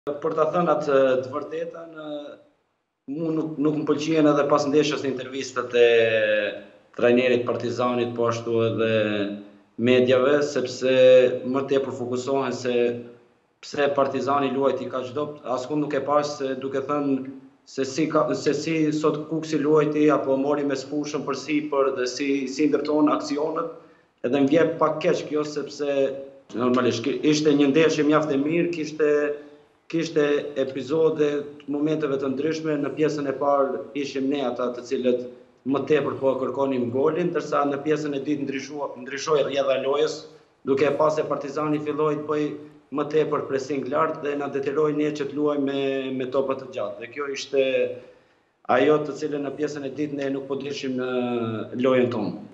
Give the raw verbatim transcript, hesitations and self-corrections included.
Për ta thënë atë të vërtetën, mu nuk, nuk më pëlqien edhe pas ndeshjes në intervistat e trajnerit Partizanit, po ashtu edhe medjave, sepse më tepër fokusohen se pse Partizani luajti kaq dobët, askund nuk e pash se duke thënë se si, ka, se si sot Kuksi luajti apo mori me sfushën për sipër dhe si, si ndërton aksionet, edhe më vjen pak keq kjo sepse normalisht ishte një ndeshje mjaft e mirë, kishte kishte epizode të momenteve të ndryshme. Në pjesën e parë ishim ne ata të cilët më tepër po kërkonim golin, ndërsa në pjesën e dytë ndryshoi ndryshoi rrjedha e lojës, duke e pasë se Partizani filloi të bëj më tepër pressing lart dhe na detyroi ne që të luajmë me, me topa të gjatë. Dhe kjo ishte ajo të cilën në pjesën e dytë ne nuk po dishim në lojën tonë.